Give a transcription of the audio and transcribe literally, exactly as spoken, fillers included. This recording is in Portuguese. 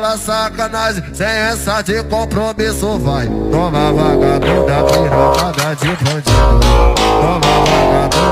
rola sacanagem, sem essa de compromisso vai. Toma vagabunda, pirocada de bandido. Toma vagabunda.